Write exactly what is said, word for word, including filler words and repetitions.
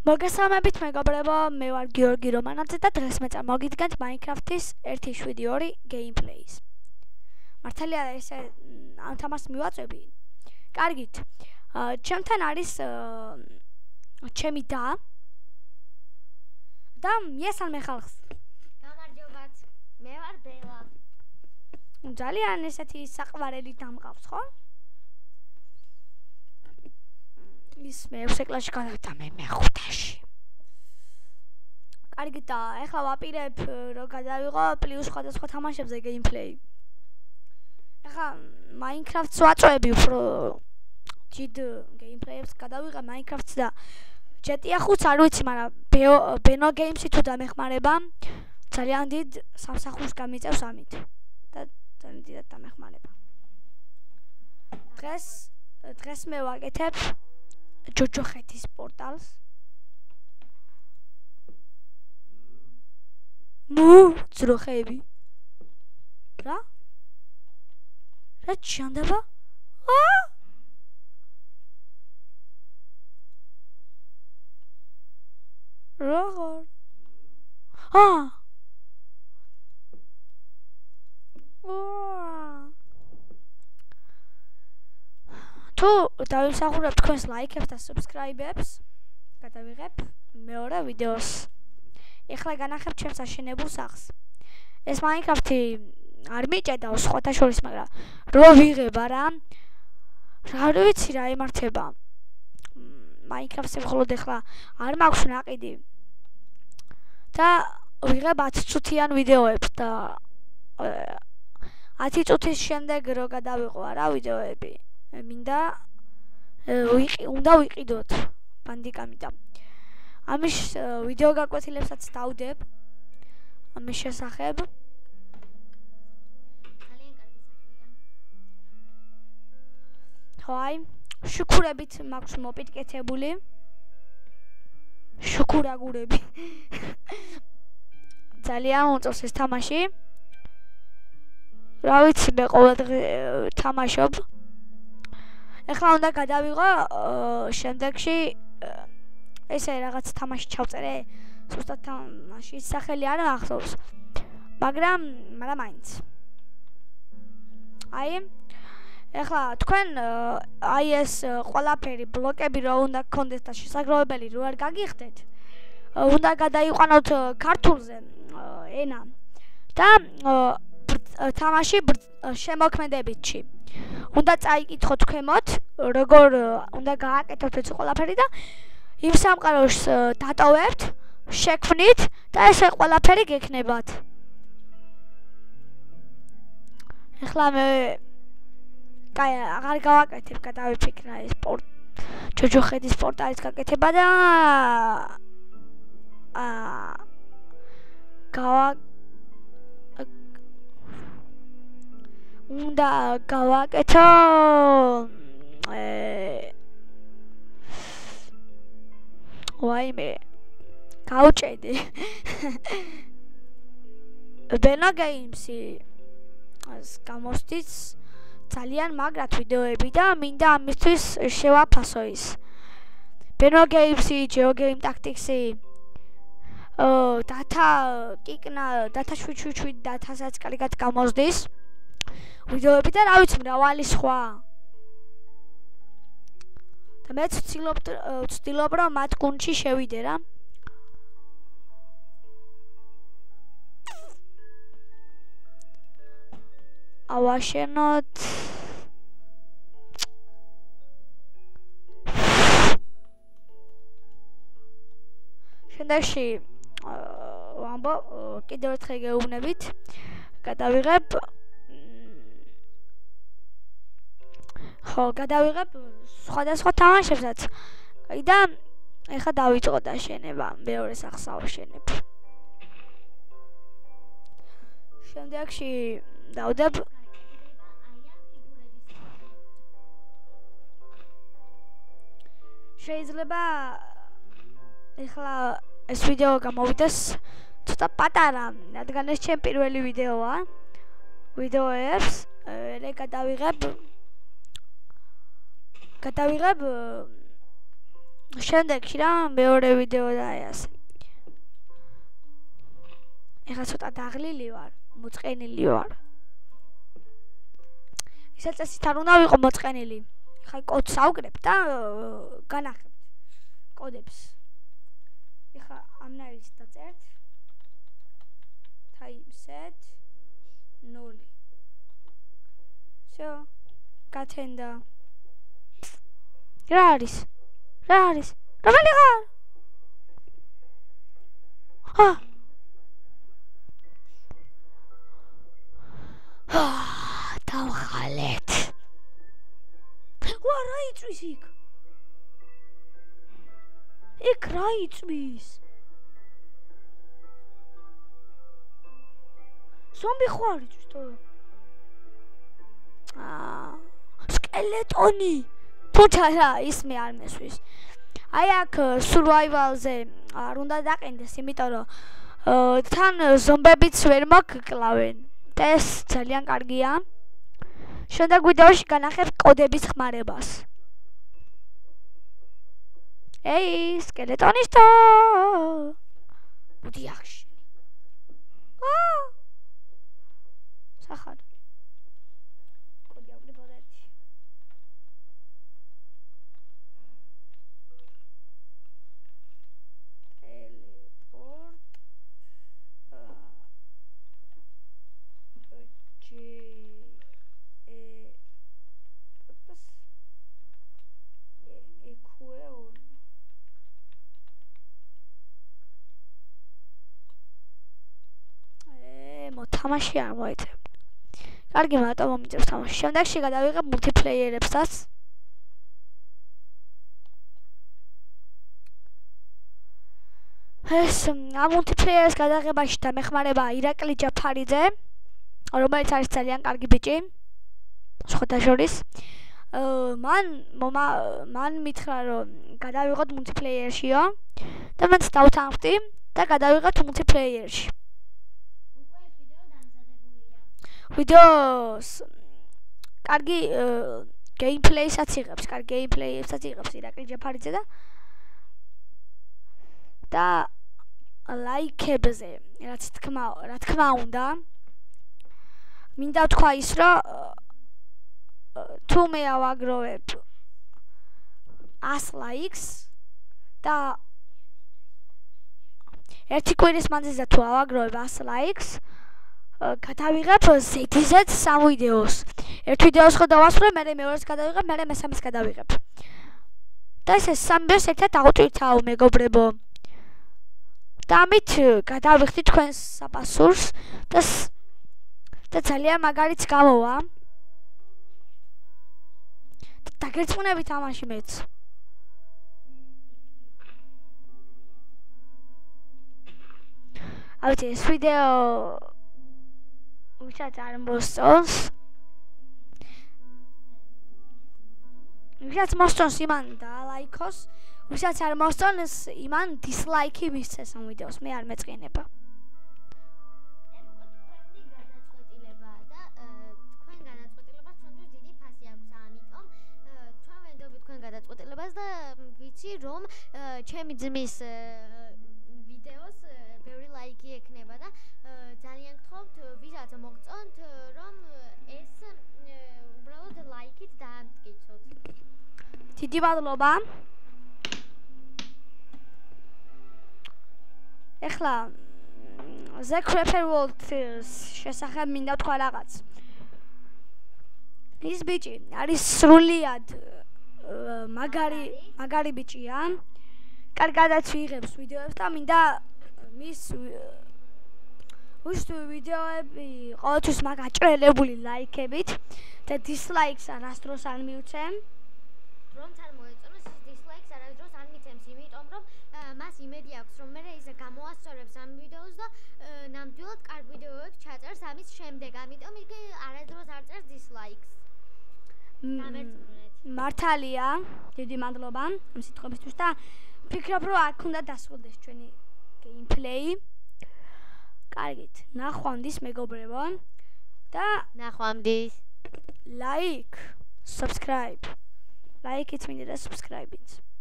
მოგესალმებით მეგობრებო, მე ვარ გიორგი რომანაძე და დღეს მე წარმოგიდგენთ Minecraft-ის ერთი შვიდი ორი gameplay-ს. მართალია ესე ამ თამაშს მივაწვევი. კარგით. ჩემთან არის ჩემი და და მიესალმე ხალხს. გამარჯობათ. მე ვარ ბელა. ძალიან ესეთი საყვარელი დამყავს, ხო? ის მეექვსე კლასში გადავიდა, მე მეხუთეში. კარგი და ეხლა ვაპირებ რომ გადავიღო პლუს სხვადასხვა თამაშებზე gameplay. ეხლა Minecraft-ს ვაწვევი უფრო დიდ gameplay-ებს გადავიღე Minecraft-ს და ჯი ტი ეი ხუთს არ ვიცი, მაგრამ Beno Games-ი თუ დამეხმარება, ძალიან დიდ სამსახურს გამიწევს ამით. და ძალიან დიდად დამეხმარება. დღეს დღეს მე ვაკეთებ ჯოჯოხეთის პორტალს. მუ ძროხები. რა? რა ჩანდება? აა! როგორ? აა! თუ დავიმსახურებ თქვენს ლაიქებს და subscribe-ებს, გადავიღებ მეორე ვიდეოს. ეხლა განახებ ჩემს აშენებულ სახლს. ეს Minecraft-ი არ მიჭედა სხვათა შორის, მაგრამ რო ვიღებ არა, რა ვიცი რა იმართება. Minecraft-ზე მხოლოდ ეხლა არ მაქვს ნაყიდი. და ვიღებ ათი წუთიან ვიდეოებს და ათი წუთის შემდეგ რო გადავიღო არა ვიდეოები. მინდა უნდა ვიყიდოთ ბანდიკამი და ამის ვიდეო გაკვეთილებსაც დავდებ ამის შესახებ. ძალიან კარგი სახლია. ხო, აი, შუქურებით მაქვს მოპირკეთებული. შუქურაგურები. ძალიან უწევს ეს თამაში. რა ვიცი, მე ყოველდღე თამაშობ. ეხლა უნდა გადავიღო შემდეგში ესე რაღაც თამაში ჩავწერე, ზუსტად თამაშის სახელი არ მახსოვს. მაგრამ მაგრამ მაინც. აი ეხლა თქვენ აი ეს ყველაფერი ბლოკები რო უნდა გქონდეთ და შესაძლებელი რო არ გაგიხდეთ, უნდა გადაიყვანოთ ქართულზე ენა და თამაში შემოქმედებითში. უნდა წაიკითხოთ ქვემოთ, როგორ უნდა გააკეთოთ ეს ყველაფერი და იმ სამყაროს დატოვებთ, შექმნით და ესე ყველაფერი გექნებათ. ეხლა მე კაი აღარ გავაკეთებ, გადავიფიქრა ეს ჯოჯოხეთის პორტალის გაკეთება და აა გავა უნდა გავაკეთო ვაიმე გავჭედი Beno Games-ი გამოსდის ძალიან მაგრად ვიდეოები და მინდა ამისთვის შევაფასო ის. Beno Games-ი, GeoGame Tactics-ი data კიკნა, data შვიდ data-საც კარგად გამოსდის. ვიდეოები და რა ვიცი მრავალი სხვა. და მეც ვცდილობ ვცდილობ რომ მათ გუნდში შევიდე რა. ავაშენოთ შემდეგში ვამბო კიდევ ერთხელ გეუბნებით, გადავიღებ ხო, გადავიღებ სხვადასხვა თამაშებსაც. და ეხლა დავიწყო დაშენება, მეორე სახლს ავშენებ. შემდეგში დავდებ შეიძლება ეხლა ეს ვიდეო გამოვიდეს ცოტა პატარა, რადგან ეს ჩემი პირველი ვიდეოა. ვიდეოებს მე გადავიღებ გადავიღებ შემდეგში რა მეორე ვიდეო და აი ასე. ეხლა ცოტა დაღლილი ვარ, მოწყენილი ვარ. ისა წესით არ უნდა ვიყო მოწყენილი. ეხლა კოდს ავკრებ და განახებთ კოდებს. ეხლა ამნაირს დაწერთ. typeset ნული. всё. გათენდა. რა არის? რა არის? რომელი ხარ? ჰა. ჰა, დავხალეთ. ვა, რა იწვის იქ? იქ რა იწვის? ზომბი ხარ იწვის თო? აა, სკელეტონი. თუთა რა, ის მე არ მესვის. აი აქ survival-ზე არ უნდა დაყენდეს, იმიტომ რომ თან ზომბებიც ვერ მოგკლავენ. და ეს ძალიან კარგია. შემდეგ ვიდეოში განახებ კოდების ხმარებას. ეი, სკელეტონისტო! მოდი ახში. აა! სახარ. კოდი ავკრიბოთ ერთი. თამაში არ მოიწევ. კარგი, მარტო მომიწევს თამაში. შემდეგში გადავიღებ მულტიპლეიერებსაც. ეს ამ მულტიპლეიერის გადაღებაში დამეხმარება ირაკლი ჯაფარიძე, რომელიც არის ძალიან კარგი ბიჭი. სხვათა შორის. მან მან მითხრა, რომ გადავიღოთ მულტიპლეიერშიო და მეც დავთანხმდი და გადავიღეთ მულტიპლეიერში. ვიდეოს კარგი გეიმპლეისაც იღებს, კარგი გეიმპლეისაც იღებს ირაკლი ჯაფარიძე და და ლაიქებზე, რაც თქმა, რა თქმა უნდა. მინდა თქვა ის, რომ თუ მე ავაგროვებ ას ლაიქს და ერთი კვირის მანძილზე თუ ავაგროვებ ას ლაიქს, გადავიღებ ზედიზედ სამ ვიდეოს. ერთ ვიდეოს ხო დავასრულებ, მერე მეორეს გადავიღებ, მერე მესამეს გადავიღებ. და ეს სამ ვიდეოს ერთად ავტვირთავ, მეგობრებო. და ამით გადავიხდი თქვენს საპასურს და და ძალიან მაგარიც გამოვა. დაგერწმუნებით ამაში მეც. ავიცი, ეს ვიდეო ვისაც არ მოსწონს, ვისაც მოსწონს იმან დაალაიქოს, ვისაც არ მოსწონს იმან დისლაიკი მისცეს ამ ვიდეოს, მე არ მეწყინება. გადაწყვეტილებას და ვიცი რომ ჩემი ძმის ვიდეოს ბევრი ლაიკი ექნება და ძალიან გთხოვთ ვისაც მოგწონთ რომ ეს უბრალოდ ლაიკით დაამტკიცოთ. დიდი მადლობა. ეხლა The Creeper World-ის შესახებ მინდა თქვა რაღაც. ის ბიჭი არის სრულიად მაგარი მაგარი ბიჭია. კარგადაც ვიღებს ვიდეოებს და მინდა მის უშტო ვიდეოები ყოველთვის მაგაჭრელებული ლაიქებით და დისლაიქს არასდროს არ მივცემ. რომც არ მოეწონოს ის დისლაიქს არასდროს არ მიცემს, იმიტომ რომ მას იმედი აქვს რომ მე ის გამოასწორებს ამ ვიდეოს და ნამდვილად კარგ ვიდეოებს ჩაწერს ამის შემდეგ, ამიტომ იგი არასდროს არ წერს დისლაიქს. მართალია, დიდი მადლობა ამ სიტყვებისთვის და ვფიქრობ რომ აქ უნდა დასრულდეს ჩვენი გეიმპლეი. კარგით, ნახვამდის მეგობრებო და ნახვამდის. ლაიქ, subscribe. ლაიქით მინდა და subscribe-ით.